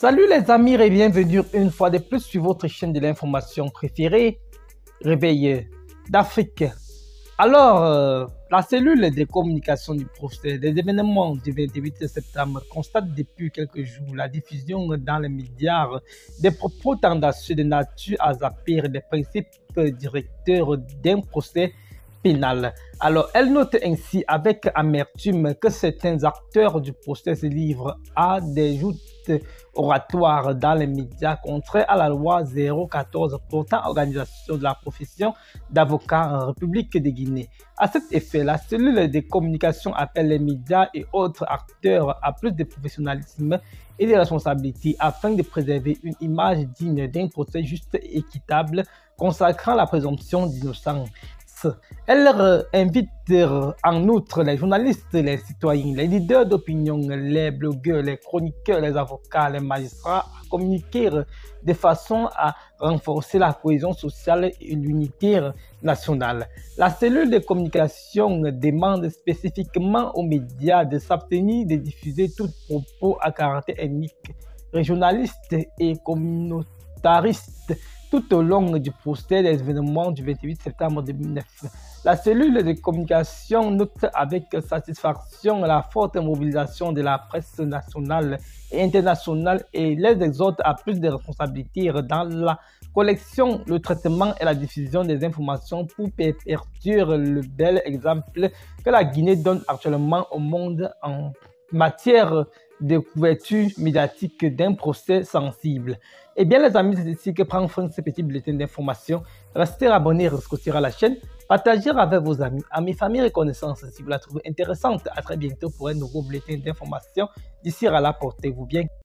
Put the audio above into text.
Salut les amis et bienvenue une fois de plus sur votre chaîne de l'information préférée, Réveil d'Afrique. Alors, la cellule de communication du procès des événements du 28 septembre constate depuis quelques jours la diffusion dans les médias des propos tendancieux de nature à zapper des principes directeurs d'un procès pénal. Alors, elle note ainsi avec amertume que certains acteurs du procès se livrent à des joutes oratoires dans les médias contraires à la loi 014 portant organisation de la profession d'avocat en République de Guinée. À cet effet, la cellule de communication appelle les médias et autres acteurs à plus de professionnalisme et de responsabilité afin de préserver une image digne d'un procès juste et équitable consacrant la présomption d'innocence. Elle invite en outre les journalistes, les citoyens, les leaders d'opinion, les blogueurs, les chroniqueurs, les avocats, les magistrats à communiquer de façon à renforcer la cohésion sociale et l'unité nationale. La cellule de communication demande spécifiquement aux médias de s'abstenir de diffuser tout propos à caractère ethnique, régionaliste et communautariste tout au long du procès des événements du 28 septembre 2009. La cellule de communication note avec satisfaction la forte mobilisation de la presse nationale et internationale et les exhorte à plus de responsabilités dans la collection, le traitement et la diffusion des informations pour perpétuer le bel exemple que la Guinée donne actuellement au monde en matière de couverture médiatique d'un procès sensible. Eh bien les amis, c'est ici que prend fin ce petit bulletin d'information. Restez abonnés à la chaîne, partagez avec vos amis, famille et connaissances si vous la trouvez intéressante. À très bientôt pour un nouveau bulletin d'information. D'ici là, portez-vous bien.